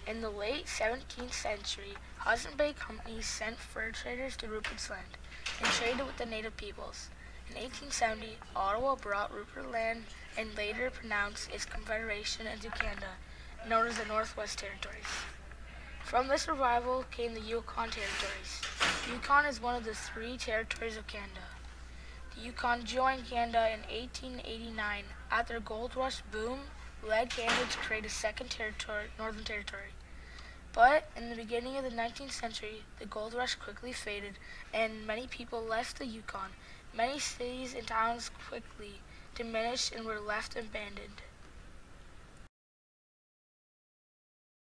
In the late 17th century, Hudson Bay companies sent fur traders to Rupert's Land and traded with the native peoples. In 1870, Ottawa brought Rupert Land and later pronounced its confederation into Canada, known as the Northwest Territories. From this revival came the Yukon Territories. Yukon is one of the 3 territories of Canada. The Yukon joined Canada in 1889 after the gold rush boom led Canada to create a second Northern Territory. But in the beginning of the 19th century, the gold rush quickly faded and many people left the Yukon. Many cities and towns quickly diminished and were left abandoned.